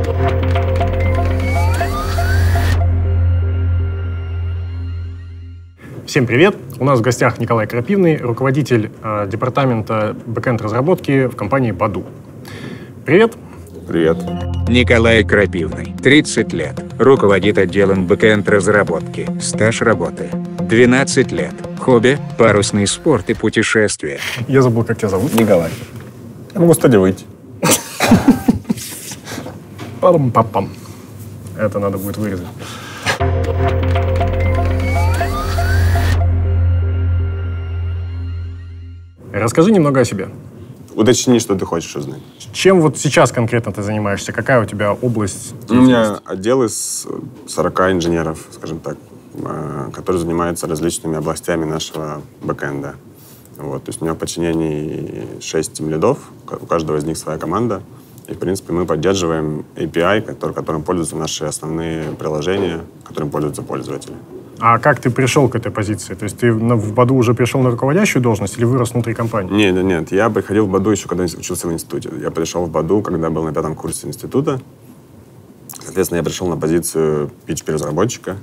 Всем привет! У нас в гостях Николай Крапивный, руководитель департамента бэкэнд-разработки в компании Баду. Привет! Привет. Николай Крапивный, 30 лет, руководит отделом бэкэнд-разработки, стаж работы 12 лет, хобби, парусный спорт и путешествия. Я забыл, как тебя зовут. Николай. Я могу, кстати, выйти. Пам-пам-пам. Это надо будет вырезать. Расскажи немного о себе. Уточни, что ты хочешь узнать. Чем вот сейчас конкретно ты занимаешься? Какая у тебя область У меня отдел из 40 инженеров, скажем так, которые занимаются различными областями нашего бэкэнда. Вот, то есть у меня в подчинении 6 тимлидов, у каждого из них своя команда. И, в принципе, мы поддерживаем API, которым пользуются наши основные приложения, которым пользуются пользователи. А как ты пришел к этой позиции? То есть ты в Баду уже пришел на руководящую должность или вырос внутри компании? Нет. Я приходил в Баду еще, когда учился в институте. Я пришел в Баду, когда был на 5-м курсе института. Соответственно, я пришел на позицию PHP-разработчика.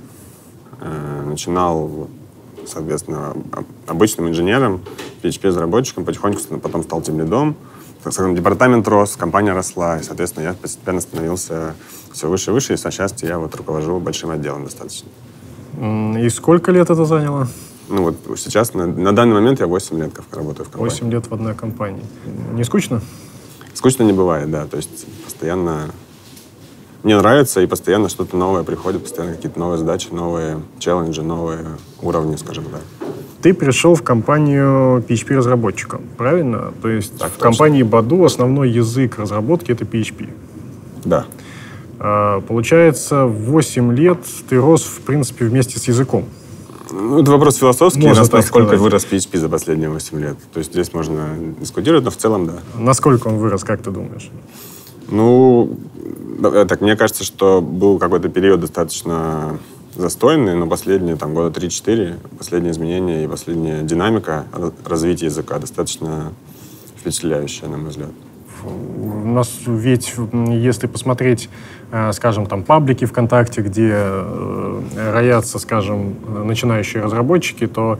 Начинал, соответственно, обычным инженером, PHP-разработчиком, потихоньку потом стал тимлидом. Так скажем, департамент рос, компания росла, и, соответственно, я постепенно становился все выше и выше, и сейчас я вот руковожу большим отделом достаточно. И сколько лет это заняло? Ну вот сейчас, на данный момент я 8 лет как работаю в компании. 8 лет в одной компании. Не скучно? Скучно не бывает, да. То есть постоянно мне нравится, и постоянно что-то новое приходит, постоянно какие-то новые задачи, новые челленджи, новые уровни, скажем так. Ты пришел в компанию PHP-разработчиком, правильно? То есть так, в компании Баду основной язык разработки — это PHP. Да. Получается, 8 лет ты рос, в принципе, вместе с языком. Ну, это вопрос философский, насколько сказать. вырос PHP за последние 8 лет. То есть здесь можно дискутировать, но в целом, да. Насколько он вырос, как ты думаешь? Ну, так, мне кажется, что был какой-то период достаточно застойный, но последние там, года 3-4, последние изменения и последняя динамика развития языка достаточно впечатляющая, на мой взгляд. У нас ведь, если посмотреть, скажем, там паблики ВКонтакте, где роятся, скажем, начинающие разработчики, то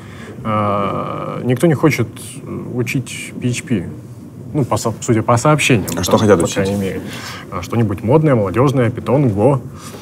никто не хочет учить PHP. Ну, судя по сообщениям. А что хотят учить? По крайней мере. Что-нибудь модное, молодежное, Python, Go,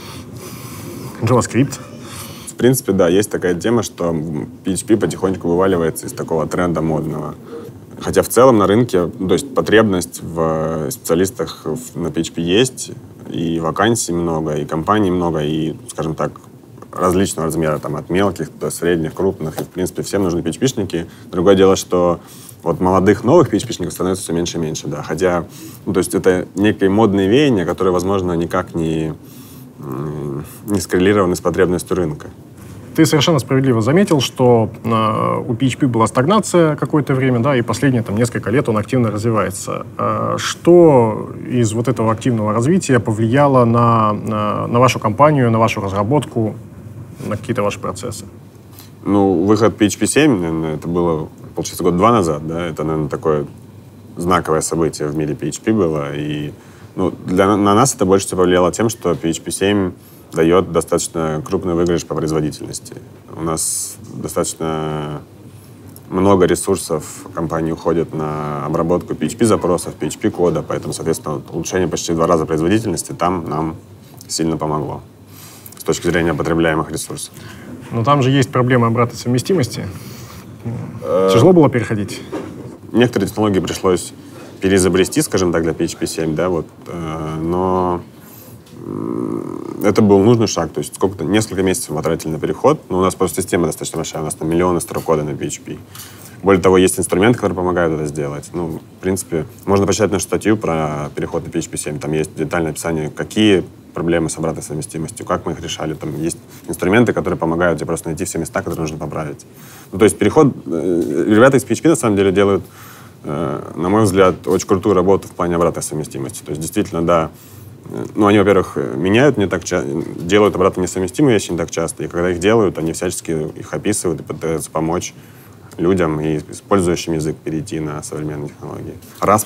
JavaScript. В принципе, да, есть такая тема, что PHP потихоньку вываливается из такого тренда модного. Хотя в целом на рынке, то есть потребность в специалистах на PHP есть, и вакансий много, и компаний много, и, скажем так, различного размера, там, от мелких до средних, крупных, и, в принципе, всем нужны PHP-шники. Другое дело, что вот молодых новых PHP-шников становится все меньше и меньше, да. Хотя, ну, то есть это некие модные веяния, которые, возможно, никак не скоррелированы с потребностью рынка. Ты совершенно справедливо заметил, что у PHP была стагнация какое-то время, да, и последние там, несколько лет он активно развивается. Что из вот этого активного развития повлияло на вашу компанию, на вашу разработку, на какие-то ваши процессы? Ну, выход PHP 7, наверное, это было, получается, 2 года назад, да, это, наверное, такое знаковое событие в мире PHP было, и на нас это больше всего повлияло тем, что PHP 7 дает достаточно крупный выигрыш по производительности. У нас достаточно много ресурсов компании уходит на обработку PHP-запросов, PHP-кода, поэтому, соответственно, улучшение почти в 2 раза производительности там нам сильно помогло с точки зрения потребляемых ресурсов. Но там же есть проблема обратной совместимости. Тяжело было переходить? Некоторые технологии пришлось переизобрести, скажем так, для PHP 7, да, вот, но это был нужный шаг, то есть несколько месяцев мы потратили на переход, но у нас просто система достаточно большая, у нас там миллионы строк кода на PHP. Более того, есть инструменты, которые помогают это сделать. Ну, в принципе, можно почитать нашу статью про переход на PHP 7, там есть детальное описание, какие проблемы с обратной совместимостью, как мы их решали, там есть инструменты, которые помогают тебе просто найти все места, которые нужно поправить. Ну, то есть переход, ребята из PHP на самом деле делают, на мой взгляд, очень крутую работу в плане обратной совместимости. То есть действительно, да, ну, они, во-первых, меняют не так часто, делают обратно несовместимые вещи не так часто, и когда их делают, они всячески их описывают и пытаются помочь людям и использующим язык перейти на современные технологии.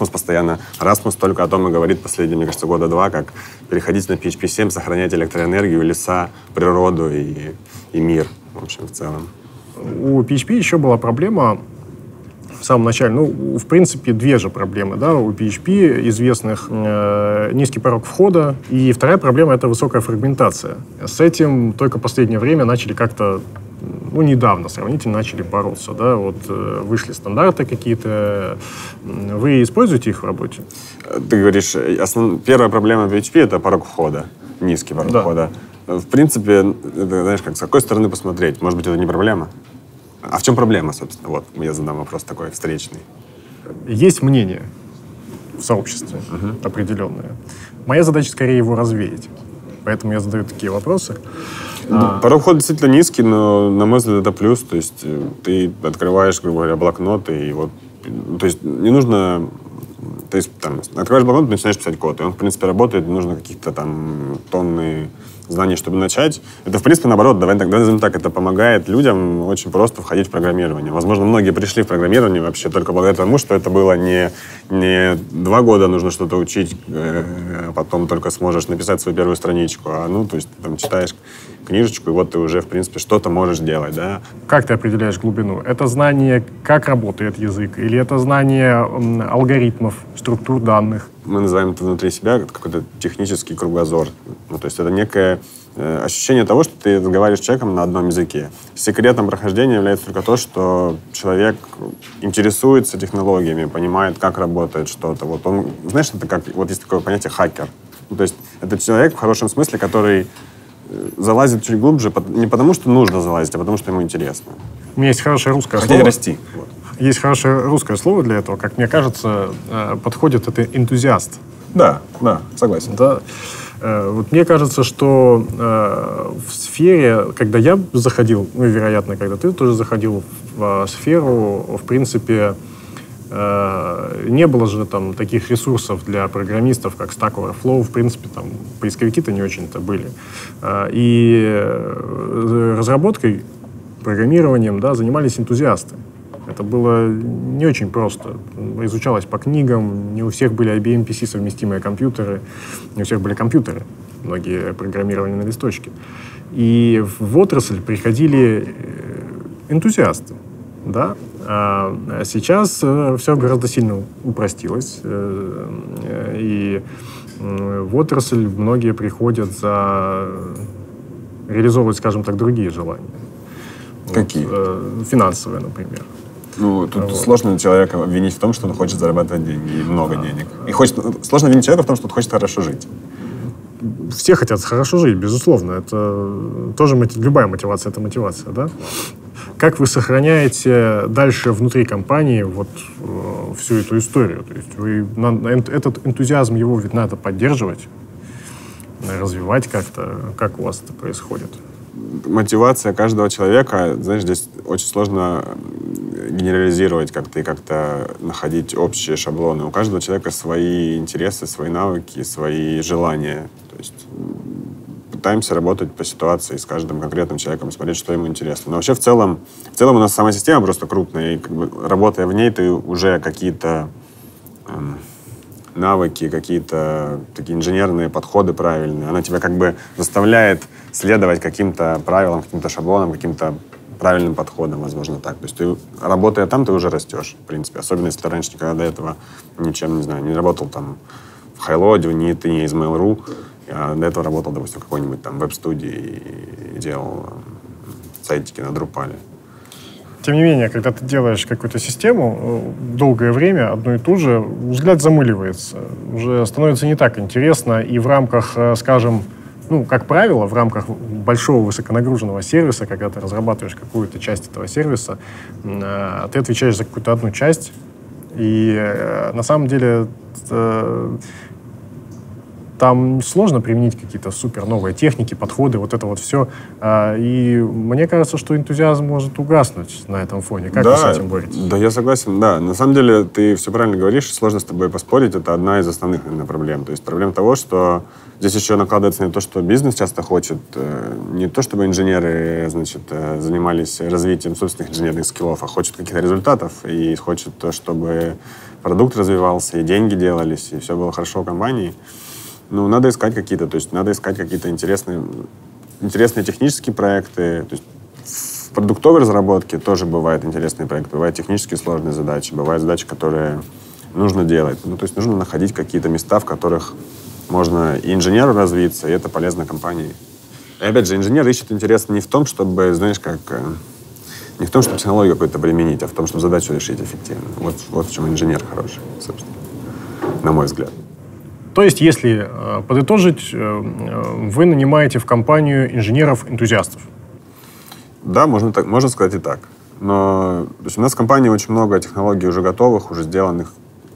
Rasmus только о том и говорит последние, мне кажется, года 2, как переходить на PHP 7, сохранять электроэнергию, леса, природу и мир, в общем, в целом. У PHP еще была проблема в самом начале. Ну, в принципе, две же проблемы, да, у PHP известных. Низкий порог входа. И вторая проблема — это высокая фрагментация. С этим только в последнее время начали как-то, ну, недавно сравнительно начали бороться, да, вот вышли стандарты какие-то. Вы используете их в работе? Ты говоришь, первая проблема PHP — это порог входа, низкий порог входа. В принципе, это, знаешь, как с какой стороны посмотреть? Может быть, это не проблема? А в чем проблема, собственно? Вот, я задам вопрос такой встречный. Есть мнение в сообществе определенное. Моя задача скорее его развеять. Поэтому я задаю такие вопросы. Порог входа действительно низкий, но, на мой взгляд, это плюс. То есть ты открываешь, грубо говоря, блокнот, и вот... То есть не нужно... То есть там открываешь блокнот, начинаешь писать код, и он, в принципе, работает, не нужно каких-то там тонны знаний, чтобы начать. Это, в принципе, наоборот, давай назовем так, это помогает людям очень просто входить в программирование. Возможно, многие пришли в программирование вообще только благодаря тому, что это было не 2 года нужно что-то учить, а потом только сможешь написать свою первую страничку, а, ну, то есть ты там читаешь книжечку, и вот ты уже, в принципе, что-то можешь делать, да. Как ты определяешь глубину? Это знание, как работает язык, или это знание алгоритмов, структур данных? Мы называем это внутри себя какой-то технический кругозор. Ну, то есть это некое ощущение того, что ты разговариваешь с человеком на одном языке. Секретом прохождения является только то, что человек интересуется технологиями, понимает, как работает что-то. Вот он, знаешь, это как, вот есть такое понятие хакер. Ну, то есть это человек в хорошем смысле, который залазит чуть глубже не потому, что нужно залазить, а потому, что ему интересно. У меня есть хорошее русское Хотеть слово. расти. Вот. Есть хорошее русское слово для этого. Как мне кажется, подходит это энтузиаст. Да, согласен. Да. Вот мне кажется, что в сфере, когда я заходил, ну, вероятно, когда ты тоже заходил в сферу, в принципе, не было же там таких ресурсов для программистов, как Stack Overflow. В принципе, там поисковики-то не очень-то были. И разработкой, программированием, да, занимались энтузиасты. Это было не очень просто. Изучалось по книгам, не у всех были IBM PC совместимые компьютеры, не у всех были компьютеры, многие программировали на листочке. И в отрасль приходили энтузиасты, да. А сейчас все гораздо сильно упростилось, и в отрасль многие приходят реализовывать, скажем так, другие желания. Какие? Вот, финансовые, например. Ну, тут сложно человека обвинить в том, что он хочет зарабатывать деньги, и много денег. Сложно обвинить человека в том, что он хочет хорошо жить. Все хотят хорошо жить, безусловно. Это тоже любая мотивация — это мотивация, да? Как вы сохраняете дальше внутри компании вот всю эту историю? То есть этот энтузиазм, его ведь надо поддерживать, развивать как-то. Как у вас это происходит? Мотивация каждого человека, знаешь, здесь очень сложно генерализировать как-то и как-то находить общие шаблоны. У каждого человека свои интересы, свои навыки, свои желания. То есть пытаемся работать по ситуации с каждым конкретным человеком, смотреть, что ему интересно. Но вообще в целом у нас сама система просто крупная, и как бы, работая в ней, ты уже какие-то навыки, какие-то такие инженерные подходы правильные. Она тебя как бы заставляет следовать каким-то правилам, каким-то шаблонам, каким-то правильным подходом, возможно, так. То есть ты, работая там, ты уже растешь, в принципе. Особенно, если ты раньше никогда до этого ничем, не знаю, не работал там в Хайлоде, ты не из Mail.ru, а до этого работал, допустим, в какой-нибудь там веб-студии и делал сайтики на Drupal. Тем не менее, когда ты делаешь какую-то систему долгое время, одну и ту же, взгляд замыливается. Уже становится не так интересно, и в рамках, скажем, ну, как правило, в рамках большого высоконагруженного сервиса, когда ты разрабатываешь какую-то часть этого сервиса, ты отвечаешь за какую-то одну часть, и на самом деле там сложно применить какие-то супер новые техники, подходы, вот это вот все. И мне кажется, что энтузиазм может угаснуть на этом фоне. Как вы с этим боретесь? Да, я согласен, да. На самом деле, ты все правильно говоришь, сложно с тобой поспорить, это одна из основных, наверное, проблем. То есть проблема того, что здесь еще накладывается на то, что бизнес часто хочет не то, чтобы инженеры, значит, занимались развитием собственных инженерных скиллов, а хочет каких-то результатов и хочет то, чтобы продукт развивался, и деньги делались, и все было хорошо в компании. Ну, надо искать какие-то, то есть надо искать какие-то интересные технические проекты. То есть в продуктовой разработке тоже бывают интересные проекты, бывают технически сложные задачи, бывают задачи, которые нужно делать. Ну, то есть нужно находить какие-то места, в которых можно и инженеру развиться, и это полезно компании. И опять же, инженер ищет интерес не в том, чтобы, знаешь, не в том, чтобы технологию какую-то применить, а в том, чтобы задачу решить эффективно. Вот в чем инженер хороший, собственно, на мой взгляд. То есть, если подытожить, вы нанимаете в компанию инженеров-энтузиастов? Да, можно сказать и так. Но то есть у нас в компании очень много технологий уже готовых, уже сделанных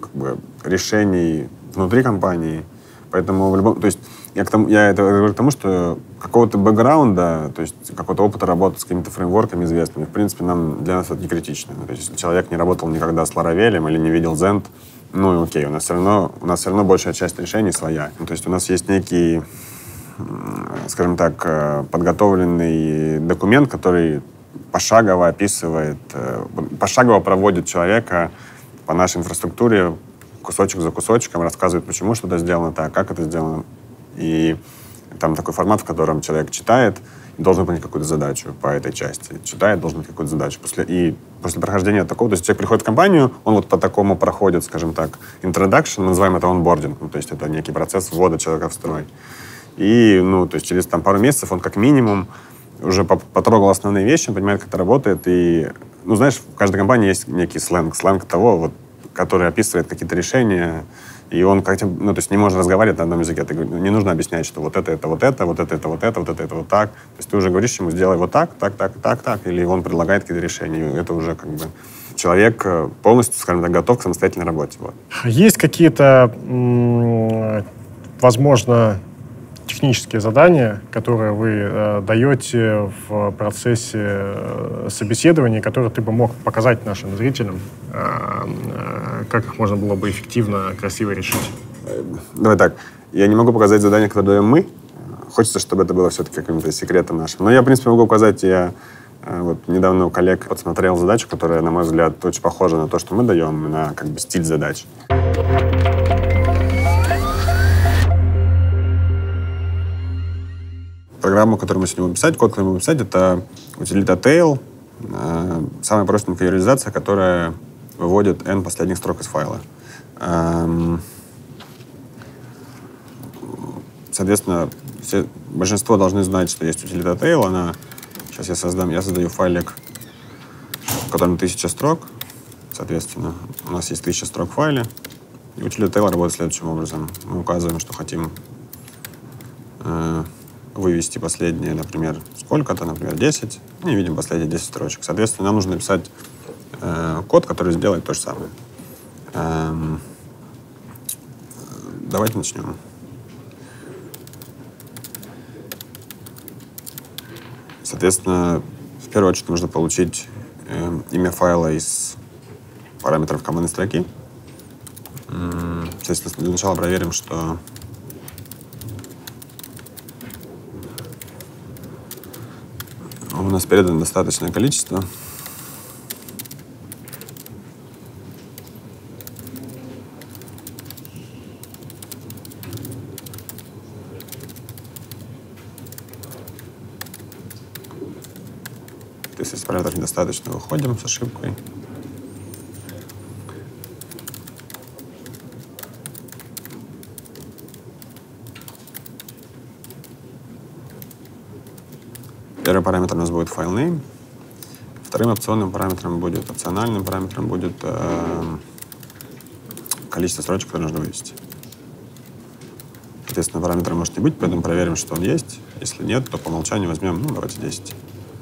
решений внутри компании. Поэтому то есть я это говорю к тому, что какого-то бэкграунда, то есть какого-то опыта работы с какими-то фреймворками известными, в принципе, для нас это не критично. То есть если человек не работал никогда с Laravel или не видел Zend, ну, окей, у нас все равно большая часть решений своя. То есть у нас есть некий, скажем так, подготовленный документ, который пошагово описывает, пошагово проводит человека по нашей инфраструктуре кусочек за кусочком, рассказывает, почему что-то сделано так, как это сделано. И там такой формат, в котором человек читает и должен понять какую-то задачу по этой части. Читает, должен понять какую-то задачу. После прохождения такого, то есть человек приходит в компанию, он вот по такому проходит, скажем так, introduction, мы называем это онбординг, то есть это некий процесс ввода человека в строй. И, то есть через пару месяцев он как минимум уже потрогал основные вещи, он понимает, как это работает. И, знаешь, в каждой компании есть некий сленг того, который описывает какие-то решения, и он то есть не может разговаривать на одном языке. Не нужно объяснять, что вот это, вот это, вот это, вот это, вот это, вот так. То есть ты уже говоришь ему, сделай вот так, или он предлагает какие-то решения. И это уже человек полностью, скажем так, готов к самостоятельной работе. Вот. Есть какие-то, возможно, технические задания, которые вы даете в процессе собеседования, которые ты бы мог показать нашим зрителям, как их можно было бы эффективно, красиво решить? Давай так. Я не могу показать задания, которые даем мы. Хочется, чтобы это было все-таки каким-то секретом нашим. Но я, в принципе, могу показать. Я недавно у коллег подсмотрел задачу, которая, на мой взгляд, очень похожа на то, что мы даем, на стиль задач. Программу, которую мы сегодня будем писать, код, который мы будем писать, это утилита tail, самая простенькая реализация, которая выводит n последних строк из файла. Соответственно, большинство должны знать, что есть утилита tail. Сейчас я создаю файлик, в котором 1000 строк. Соответственно, у нас есть 1000 строк в файле. И утилита tail работает следующим образом. Мы указываем, что хотим вывести последние, например, сколько-то, например, 10, и видим последние 10 строчек. Соответственно, нам нужно написать код, который сделает то же самое. Давайте начнем. Соответственно, в первую очередь нужно получить имя файла из параметров командной строки. Соответственно, для начала проверим, что у нас передано достаточное количество. Если с параметров недостаточно, выходим с ошибкой. Первый параметр у нас будет FileName. Вторым опциональным параметром будет количество строчек, которые нужно вывести. Соответственно, параметра может не быть, поэтому проверим, что он есть. Если нет, то по умолчанию возьмем, давайте 10.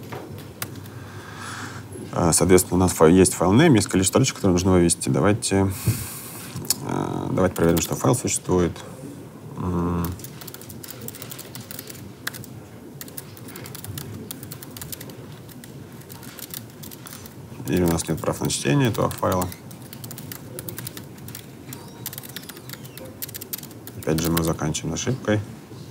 Соответственно, у нас есть FileName, есть количество строчек, которые нужно вывести. Давайте проверим, что файл существует. Или у нас нет прав на чтение этого файла. Опять же мы заканчиваем ошибкой.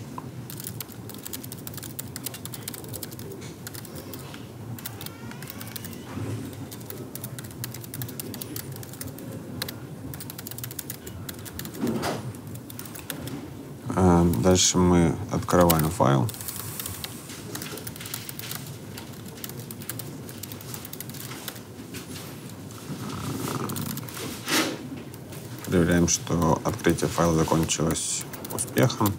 Дальше мы открываем файл. Проверяем, что открытие файла закончилось успехом.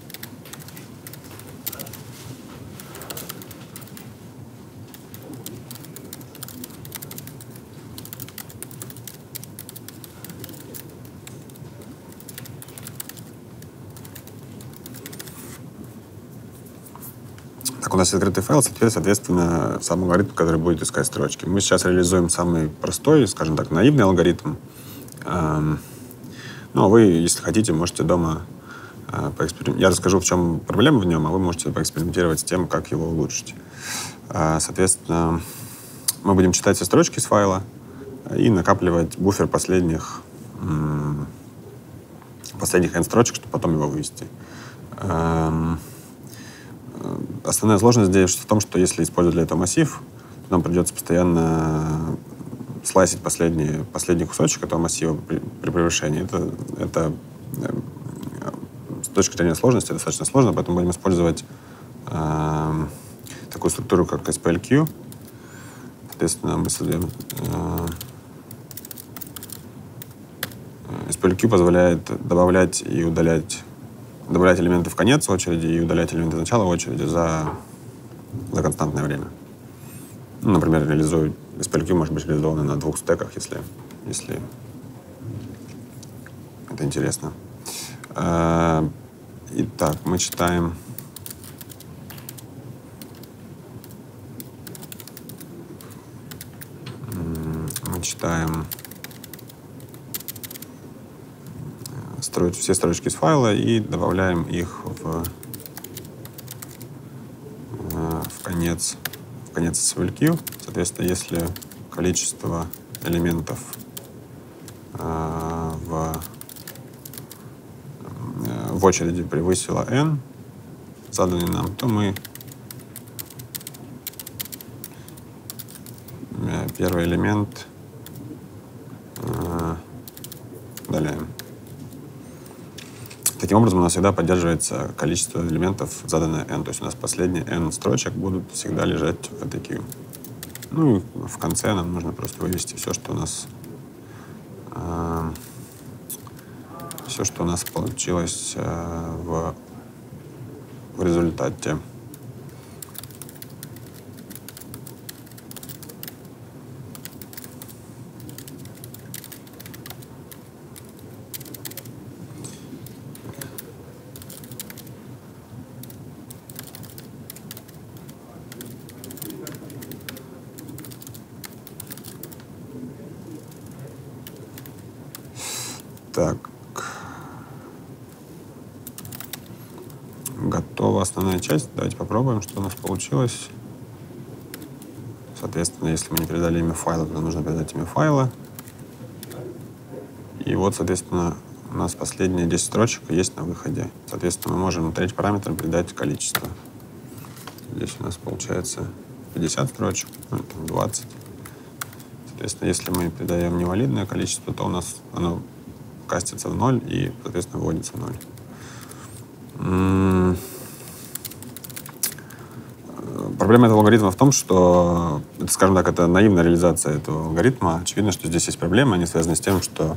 Так, у нас открытый файл, соответственно, сам алгоритм, который будет искать строчки. Мы сейчас реализуем самый простой, скажем так, наивный алгоритм. Ну, а вы, если хотите, можете дома поэкспериментировать. Я расскажу, в чем проблема в нем, а вы можете поэкспериментировать с тем, как его улучшить. Соответственно, мы будем читать все строчки из файла и накапливать буфер последних n строчек, чтобы потом его вывести. Основная сложность здесь в том, что если использовать для этого массив, то нам придется постоянно слайсить последний кусочек этого массива при превышении. Это с точки зрения сложности достаточно сложно, поэтому будем использовать такую структуру, как SPLQ. Соответственно, мы создаем... SPLQ позволяет добавлять элементы в конец очереди и удалять элементы в начало очереди за константное время. Ну, например, SPLQ может быть реализовано на 2 стеках, если это интересно. Итак, мы читаем все строчки из файла и добавляем их в конец SPLQ. Соответственно, если количество элементов в очереди превысило n, заданный нам, то мы первый элемент удаляем. Таким образом, у нас всегда поддерживается количество элементов, заданное n. То есть у нас последние n строчек будут всегда лежать в этой queue. Ну и в конце нам нужно просто вывести все, что у нас получилось в результате. Так. Готова основная часть. Давайте попробуем, что у нас получилось. Соответственно, если мы не передали имя файла, то нам нужно передать имя файла. И вот, соответственно, у нас последние 10 строчек есть на выходе. Соответственно, мы можем третьим параметром передать количество. Здесь у нас получается 50 строчек, ну, там 20. Соответственно, если мы передаем невалидное количество, то у нас оно кастится в 0 и, соответственно, вводится в 0. Проблема этого алгоритма в том, что, скажем так, это наивная реализация этого алгоритма. Очевидно, что здесь есть проблемы, они связаны с тем, что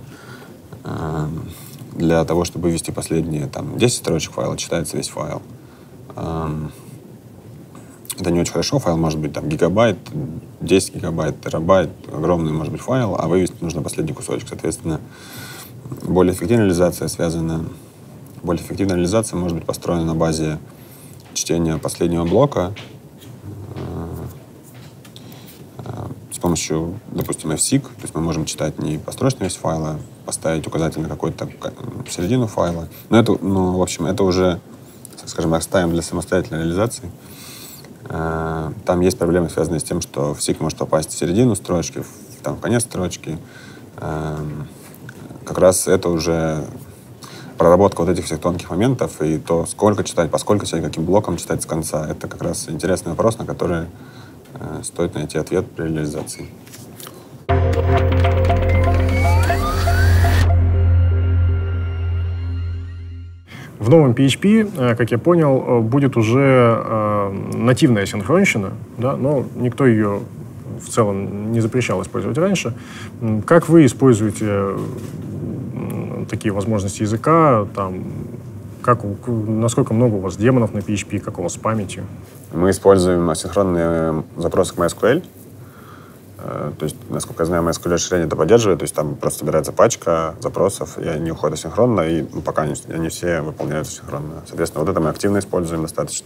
для того, чтобы вывести последние 10 строчек файла, читается весь файл. Это не очень хорошо. Файл может быть гигабайт, 10 гигабайт, терабайт, огромный может быть файл, а вывести нужно последний кусочек. Соответственно, более эффективная реализация может быть построена на базе чтения последнего блока с помощью, допустим, FSIG, то есть мы можем читать не построчную часть файла, поставить указатель на какую-то середину файла. Но это, в общем, это уже, скажем, оставим для самостоятельной реализации. Там есть проблемы, связанные с тем, что FSIG может попасть в середину строчки, в конец строчки. Как раз это уже проработка вот этих всех тонких моментов и то, сколько читать, поскольку читать, каким блоком читать с конца. Это как раз интересный вопрос, на который стоит найти ответ при реализации. В новом PHP, как я понял, будет уже нативная синхронщина, да, но никто ее в целом не запрещал использовать раньше. Как вы используете такие возможности языка? Насколько много у вас демонов на PHP, как у вас с памятью? Мы используем асинхронные запросы к MySQL. То есть, насколько я знаю, MySQL расширение это поддерживает. То есть там просто собирается пачка запросов, и они уходят асинхронно, и пока они все выполняются синхронно. Соответственно, вот это мы активно используем достаточно.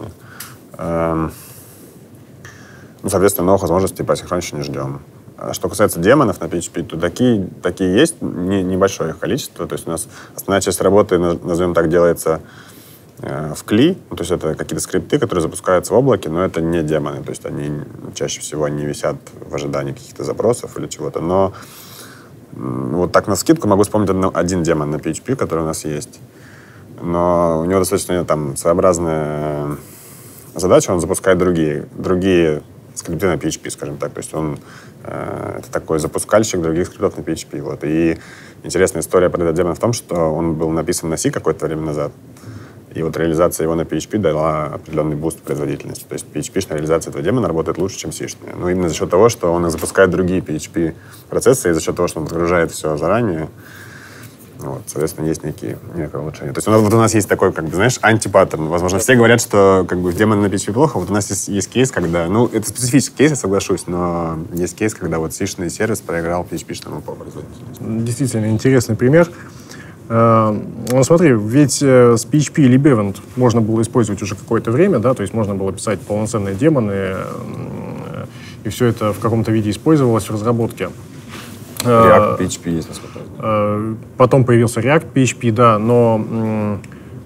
Соответственно, новых возможностей по асинхронщине ждем. Что касается демонов на PHP, то такие есть, небольшое их количество. То есть у нас основная часть работы, назовем так, делается в CLI. То есть это какие-то скрипты, которые запускаются в облаке, но это не демоны. То есть они чаще всего не висят в ожидании каких-то запросов или чего-то. Но вот так навскидку могу вспомнить один демон на PHP, который у нас есть. Но у него достаточно своеобразная задача. Он запускает другие скрипты на PHP, скажем так. То есть он это такой запускальщик других скриптов на PHP. Вот. И интересная история про этот демон в том, что он был написан на C какое-то время назад. И вот реализация его на PHP дала определенный буст производительности. То есть PHP-шная реализация этого демона работает лучше, чем C-шная. Но именно за счет того, что он запускает другие PHP-процессы, и за счет того, что он подгружает все заранее, соответственно, есть некое улучшение. То есть у нас есть такой, антипаттерн. Возможно, все говорят, что в демон на PHP плохо. Вот у нас есть кейс, когда... это специфический кейс, я соглашусь, но есть кейс, когда C-шный сервис проиграл PHP-шному по производительности. Действительно интересный пример. Смотри, ведь с PHP или Libevent можно было использовать уже какое-то время, да, то есть можно было писать полноценные демоны, и все это в каком-то виде использовалось в разработке. React PHP есть, насколько я знаю. Потом появился React PHP, да, но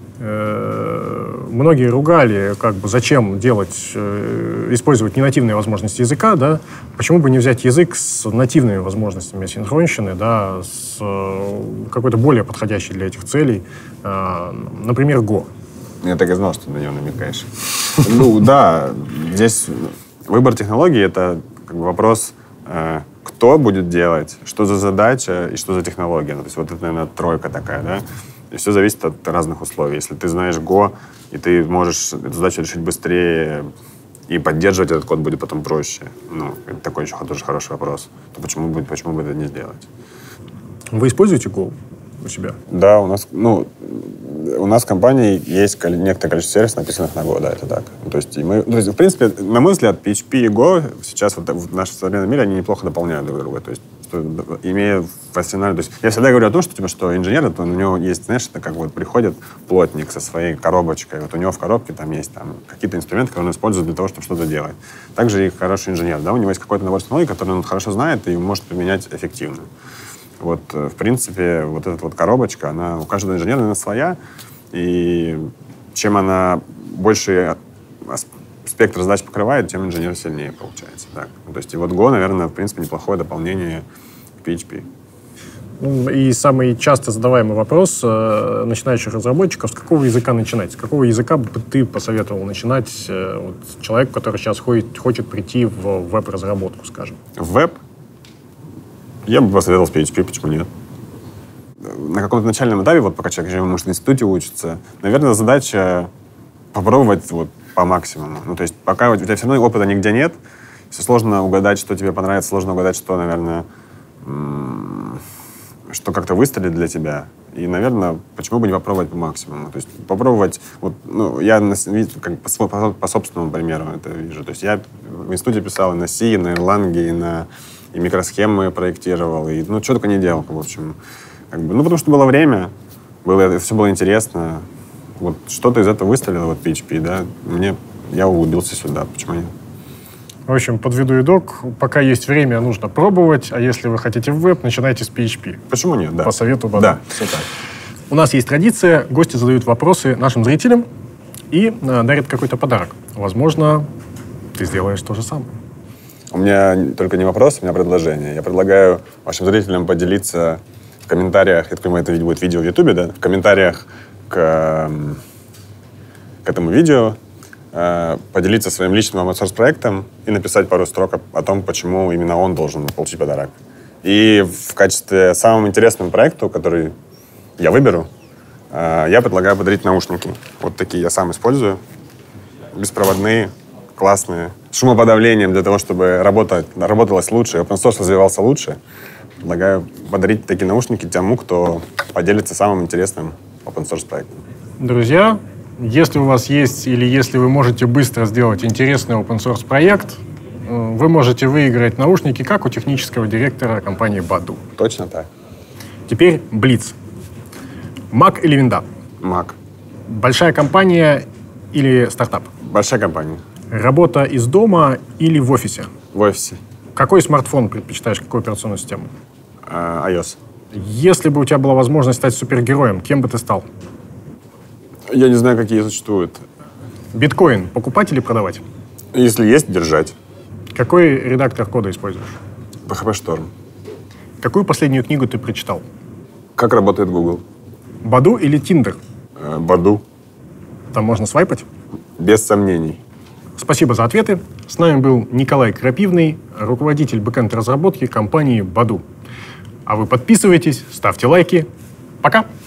многие ругали, зачем использовать ненативные возможности языка, да, почему бы не взять язык с нативными возможностями синхронщины, да, с какой-то более подходящей для этих целей, например, Go. Я так и знал, что ты на него намекаешь. Да, здесь выбор технологии — это вопрос, кто будет делать, что за задача и что за технология. То есть вот это, наверное, тройка такая, да. И все зависит от разных условий. Если ты знаешь Go, и ты можешь эту задачу решить быстрее, и поддерживать этот код будет потом проще. Это такой еще тоже хороший вопрос. То почему бы это не сделать? Вы используете Go у себя? Да, у нас в компании есть некоторое количество сервисов, написанных на Go, да, это так. То есть, в принципе, на мой взгляд, PHP и Go сейчас в нашем современном мире они неплохо дополняют друг друга. То есть, имея в арсенале... То есть, я всегда говорю о том, что инженер, у него есть, это приходит плотник со своей коробочкой. У него в коробке там есть какие-то инструменты, которые он использует для того, чтобы что-то делать. Также и хороший инженер, да, у него есть какой-то набор технологий, который он хорошо знает и может применять эффективно. В принципе, эта коробочка, она у каждого инженера, наверное, своя, и чем она больше спектр задач покрывает, тем инженер сильнее получается. Так. То есть Go, наверное, в принципе, неплохое дополнение к PHP. И самый часто задаваемый вопрос начинающих разработчиков: с какого языка начинать? С какого языка бы ты посоветовал начинать человеку, который сейчас хочет прийти в веб-разработку, скажем? В веб? Я бы посоветовал с PHP, почему нет? На каком-то начальном этапе, пока человек еще, может, в институте учится, наверное, задача попробовать по максимуму. То есть пока у тебя все равно опыта нигде нет, все сложно угадать, что тебе понравится, сложно угадать, что, наверное, что как-то выстрелит для тебя. И, наверное, почему бы не попробовать по максимуму? То есть попробовать... я по собственному примеру это вижу. То есть я в институте писал и на C, и на Erlang, и микросхемы проектировал, и что только не делал, в общем. Потому что было время, все было интересно. Что-то из этого выстрелило, PHP, да. Я углубился сюда, почему нет? В общем, подведу итог. Пока есть время, нужно пробовать. А если вы хотите в веб, начинайте с PHP. Почему нет? Да. По совету Баду. Да, все так. У нас есть традиция. Гости задают вопросы нашим зрителям и дарят какой-то подарок. Возможно, ты сделаешь то же самое. У меня только не вопрос, у меня предложение. Я предлагаю вашим зрителям поделиться в комментариях, я думаю, это будет видео в Ютубе, да? В комментариях к этому видео поделиться своим личным open-source проектом и написать пару строк о том, почему именно он должен получить подарок. И в качестве самого интересного проекта, который я выберу, я предлагаю подарить наушники. Вот такие я сам использую. Беспроводные, классные, с шумоподавлением для того, чтобы работалось лучше, open source развивался лучше. Предлагаю подарить такие наушники тому, кто поделится самым интересным open source проектом. Друзья, если у вас есть или если вы можете быстро сделать интересный open source проект, вы можете выиграть наушники, как у технического директора компании Баду. Точно так. Теперь Блиц. Mac или винда? Mac. Большая компания или стартап? Большая компания. Работа из дома или в офисе? В офисе. Какой смартфон предпочитаешь, какую операционную систему? iOS. Если бы у тебя была возможность стать супергероем, кем бы ты стал? Я не знаю, какие существуют. Биткоин покупать или продавать? Если есть, держать. Какой редактор кода используешь? PHP Storm. Какую последнюю книгу ты прочитал? Как работает Google? Баду или Тиндер? Баду. Там можно свайпать? Без сомнений. Спасибо за ответы. С нами был Николай Крапивный, руководитель бэкэнд разработки компании Баду. А вы подписывайтесь, ставьте лайки. Пока!